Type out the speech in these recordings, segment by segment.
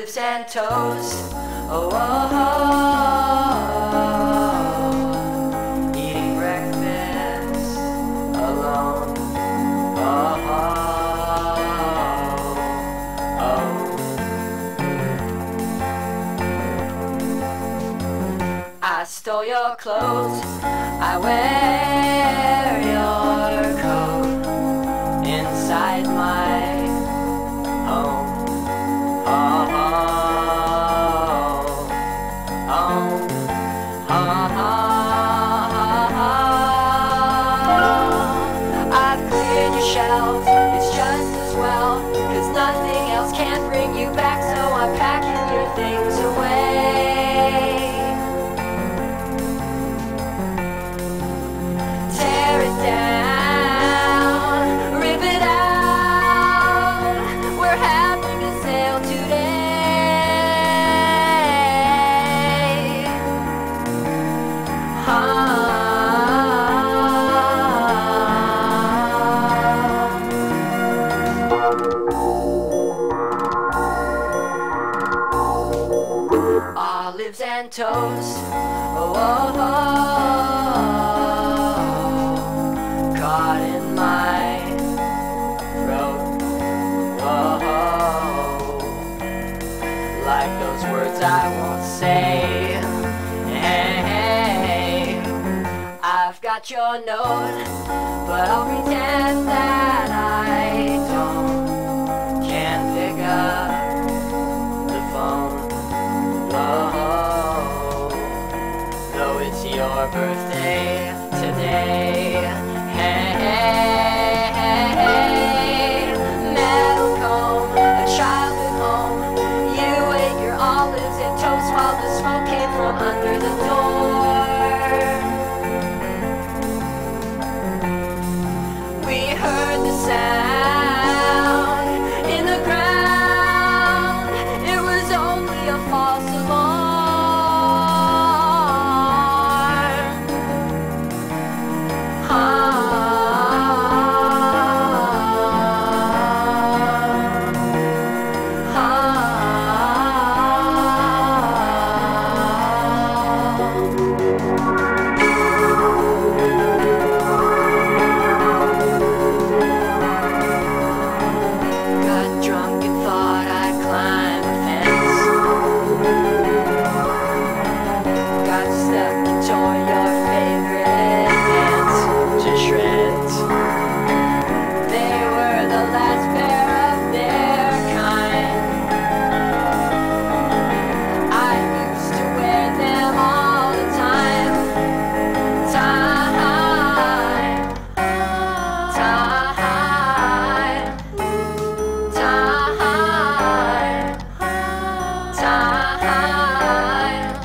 olives and toast. Oh, oh, oh, eating breakfast alone. Oh, oh, oh. I stole your clothes, I wear your coat inside my home. Oh, oh, oh, oh, oh. I've cleared your shelves, it's just as well, 'cause nothing else can bring you back, so I'm packing your things away. Tear it down, rip it out, we're having a sale today. Olives and toast. Oh, oh, oh. Caught in my throat. Oh, like those words I won't say. Hey, I've got your note, but I'll pretend that I don't. Can't pick up the phone. Oh, though it's your birthday today. Hey, hey, hey, metal comb, a childhood home. You ate your olives and toast while the smoke came from under the door. We heard the sound in the ground. It was only a false alarm. Got drunk and thought I'd climb a fence. Got stuck and tore your favorite pants to shreds. They were the last pair of their kind. I used to wear them all the time. Time, time,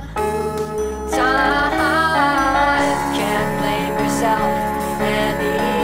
time. Can't blame yourself anymore.